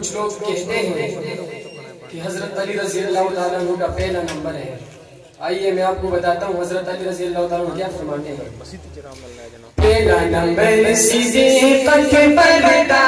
کچھ لوگ کہتے ہیں کہ حضرت علی رضی اللہ تعالیٰ عنہ کا پہلا نمبر ہے. آئیے میں آپ کو بتاتا ہوں حضرت علی رضی اللہ تعالیٰ عنہ کیا فرماتے ہیں. پہلا نمبر صدیقت پردہ.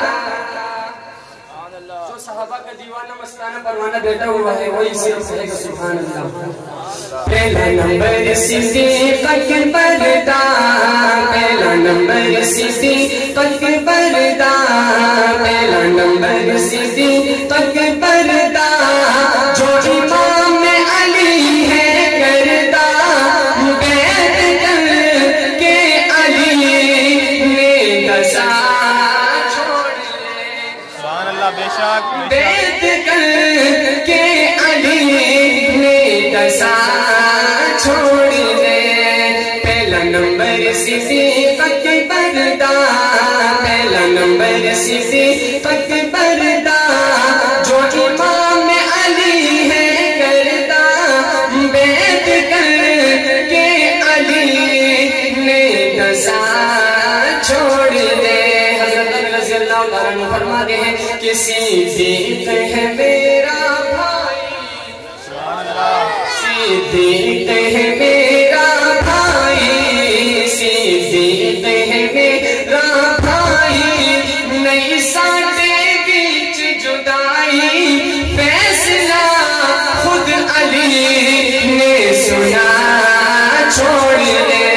جو صحابہ کا دیوانہ مستانہ پروانہ بیٹا ہوا ہے وہی صرف کہے گا سبحان اللہ. پہلا نمبر صدیقت پردہ. پہلا نمبر صدیقت پردہ. پہلا نمبر صدیقت پردہ. جو امام علی ہے کردہ بیعت کر کے علی نے دسا چھوڑ لے. سبحان اللہ. بے شک بیعت کر کے علی نے دسا چھوڑ لے. پہلا نمبر صدیقت پردہ. پہلا نمبر صدیقت پردہ. جو امام علی ہے کردہ بیعت کر کے علی نے دسا چھوڑ دے. حضرت علی رضی اللہ تعالیٰ عنہ فرماتے ہیں کہ صدیق ہے میرا بھائی. سبحان اللہ. صدیق ہے میرا بھائی. صدیق ہے میرا بھائی. نہیں ساٹے بیچ جدائی فیصلہ خود علی نے سنا چھوڑ دے.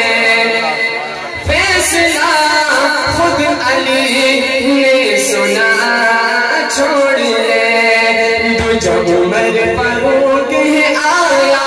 فیصلہ خود علی نے سنا چھوڑ دے. جب عمر فاروق ہے آیا.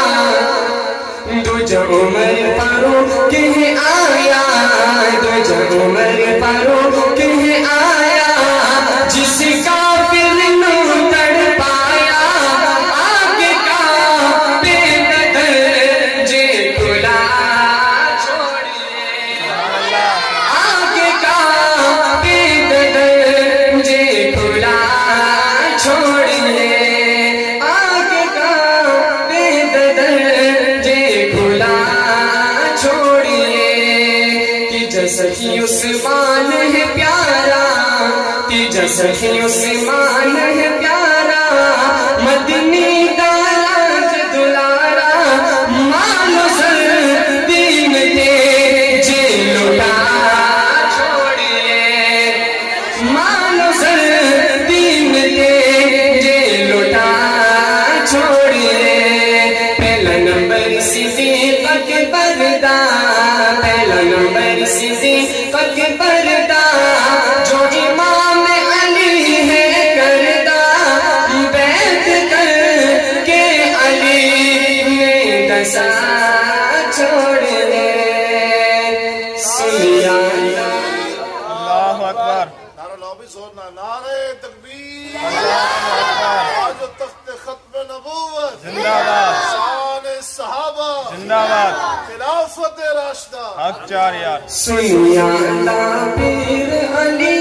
جب عمر فاروق ہے آیا. جب عمر فاروق ہے آیا. جس کافر نو تڑ پایا آگ کا بے بدر جے کھلا چھوڑ لے. آگ کا بے بدر جے کھلا چھوڑ لے. آگ کا بے بدر جے کھلا چھوڑ لے. کہ سخی عثمان ہے پیارا. کہ سخی عثمان ہے پیارا. مدنی کا لاج دلارا. مالو سر دین دے جے لٹا چھوڑ لے. مالو سر دین دے جے لٹا چھوڑ لے. پہلا نمبر صدیقت پردہ. پہلا نمبر صدیقت پردہ. جو امام علی ہے کردہ بیعت کر کے علی نے دسا چھوڑ دے. سنیا اللہ اکبر. نعرہ لابی سونا. نعرہ تکبیر. اللہ اکبر. آج تخت ختم نبوت. زندہ باد. شان صحابہ. زندہ باد. خلافت راشدہ. حق چار یار. سنیا پیر علی.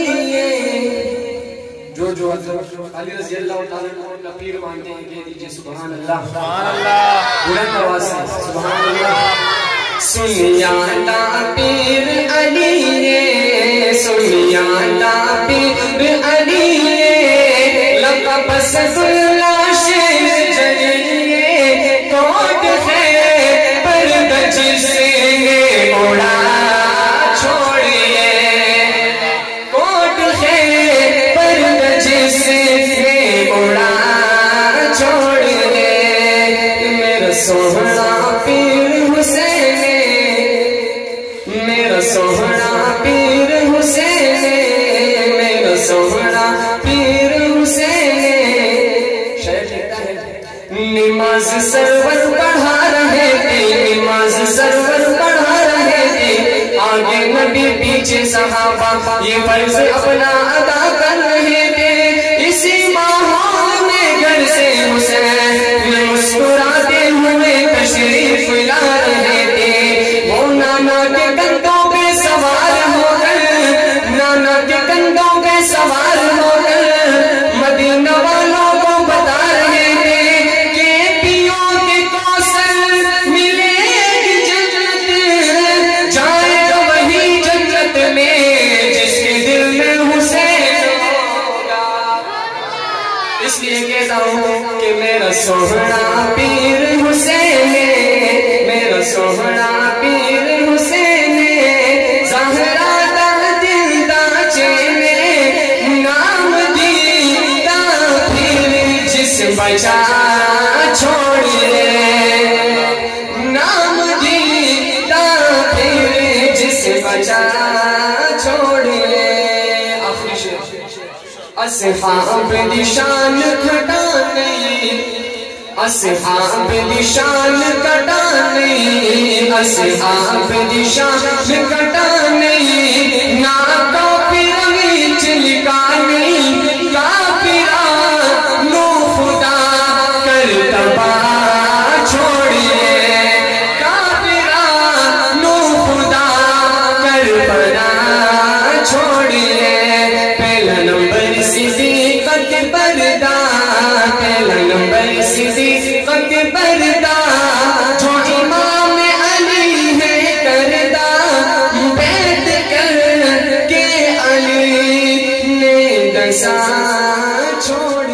جو حضرت علی رضی اللہ تعالیٰ عنہ پیر مانتے ہیں کہہ دیجئے سبحان اللہ. سبحان اللہ. بلند آواز سے سبحان اللہ. سنیا پیر علی. سنیا پیر علی. لقب سداللہ شیر جلیے. کوٹ ہے پرد جس نے اڑا چھوڑیے. کوٹ ہے پرد جس نے اڑا چھوڑیے. میرا سوہنا پیر حسین. میرا سوہنا پیر حسین. میرا سوہنا پیر حسین. شاید کہتا ہے نماز سرور پڑھا رہے تھے. نماز سرور پڑھا رہے تھے. آگے نبی پیچھے صحابہ یہ فرض اپنا ادا کر رہے تھے. اسی ماحول میں گھر سے حسین مسکراتے ہوئے تشریف لا رہے تھے. وہ نانا کے کندھوں پہ سوار ہو کر. نانا کے کندھوں پہ سوار ہو کر مدینہ والوں کو بتا رہے تھے کہ پیوں کے کوثر ملے گی جنت. جائے گا وہی جنت میں جس کے دل میں حسین اس لیے کہتا ہوں کہ میرا سوہنا پیر حسین، میرا سوہنا پیر حسین، زہرا دا دل دا چینے، نام دیتا پھر جس بچا چھوڑیے، نام دیتا پھر جس بچا چھوڑیے۔ آخری شعر، اصحاب دی شان گھٹا نہیں، اصحاب دی شان گھٹا نہیں، اصحاب دی شان گھٹا نہیں، نا کافر وچ لکھا نہیں، کافراں نو خدا کر تباہ چھوڑیے، کافراں نو خدا کر بنا چھوڑیے۔ پہلا نمبر صدیقت پردہ، پہلا نمبر صدیقت پردہ، جو امام علی ہے کردہ، بیعت کر کے علی نے دسا چھوڑ